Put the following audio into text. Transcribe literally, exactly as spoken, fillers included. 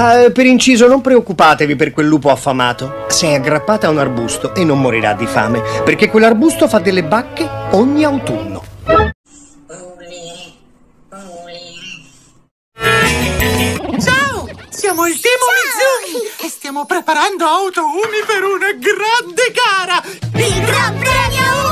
Ah, per inciso, non preoccupatevi per quel lupo affamato. Sei aggrappata a un arbusto e non morirà di fame, perché quell'arbusto fa delle bacche ogni autunno. Ciao! Siamo il team Umizoomi e stiamo preparando Auto Umi per una grande gara! Il Gran Premio